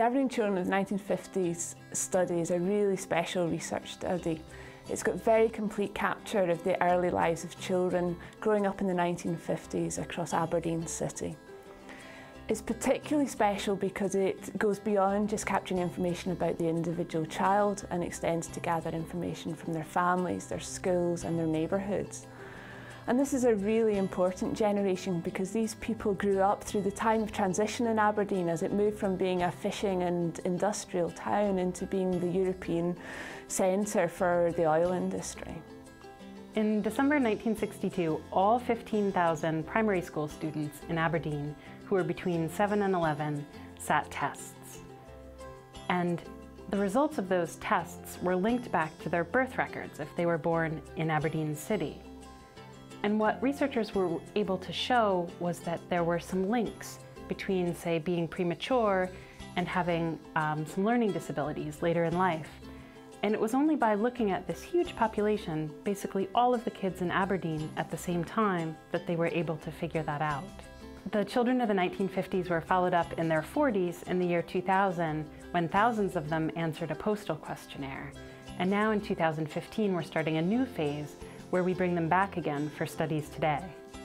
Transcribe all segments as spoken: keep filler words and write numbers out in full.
The Aberdeen Children of the nineteen fifties study is a really special research study. It's got very complete capture of the early lives of children growing up in the nineteen fifties across Aberdeen City. It's particularly special because it goes beyond just capturing information about the individual child and extends to gather information from their families, their schools and their neighbourhoods. And this is a really important generation because these people grew up through the time of transition in Aberdeen as it moved from being a fishing and industrial town into being the European centre for the oil industry. In December nineteen sixty-two, all fifteen thousand primary school students in Aberdeen who were between seven and eleven sat tests. And the results of those tests were linked back to their birth records if they were born in Aberdeen City. And what researchers were able to show was that there were some links between, say, being premature and having um, some learning disabilities later in life. And it was only by looking at this huge population, basically all of the kids in Aberdeen at the same time, that they were able to figure that out. The children of the nineteen fifties were followed up in their forties in the year two thousand, when thousands of them answered a postal questionnaire. And now in two thousand fifteen, we're starting a new phase where we bring them back again for studies today.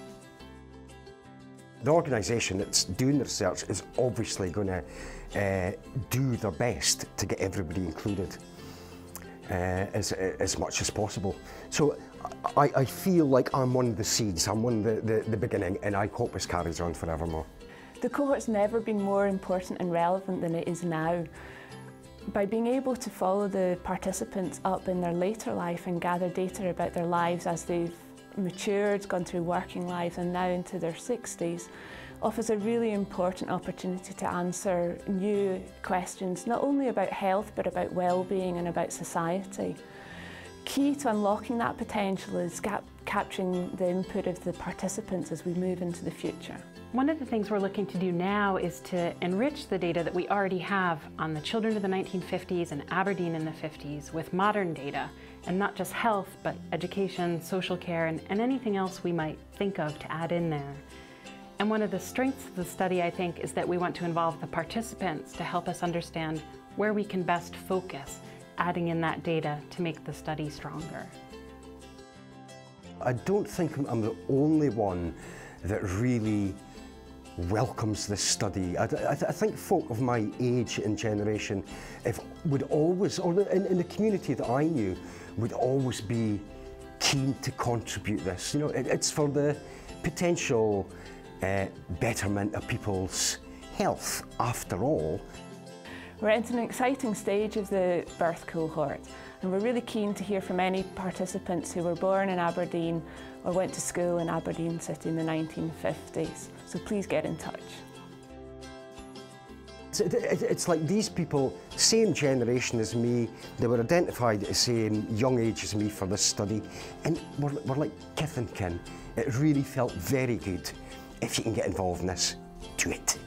The organisation that's doing the research is obviously going to uh, do their best to get everybody included uh, as, as much as possible. So I, I feel like I'm one of the seeds, I'm one of the, the, the beginning, and I hope this carries on forevermore. The cohort's never been more important and relevant than it is now. By being able to follow the participants up in their later life and gather data about their lives as they've matured, gone through working lives and now into their sixties, offers a really important opportunity to answer new questions, not only about health but about well-being and about society. Key to unlocking that potential is cap capturing the input of the participants as we move into the future. One of the things we're looking to do now is to enrich the data that we already have on the children of the nineteen fifties and Aberdeen in the fifties with modern data, and not just health, but education, social care, and, and anything else we might think of to add in there. And one of the strengths of the study, I think, is that we want to involve the participants to help us understand where we can best focus, adding in that data to make the study stronger. I don't think I'm the only one that really welcomes this study. I, I, I think folk of my age and generation if, would always, or in, in the community that I knew, would always be keen to contribute this. You know, it, it's for the potential uh, betterment of people's health, after all. We're entering an exciting stage of the birth cohort, and we're really keen to hear from any participants who were born in Aberdeen or went to school in Aberdeen City in the nineteen fifties. So please get in touch. It's like these people, same generation as me, they were identified at the same young age as me for this study, and we're, we're like kith and kin. It really felt very good. If you can get involved in this, do it.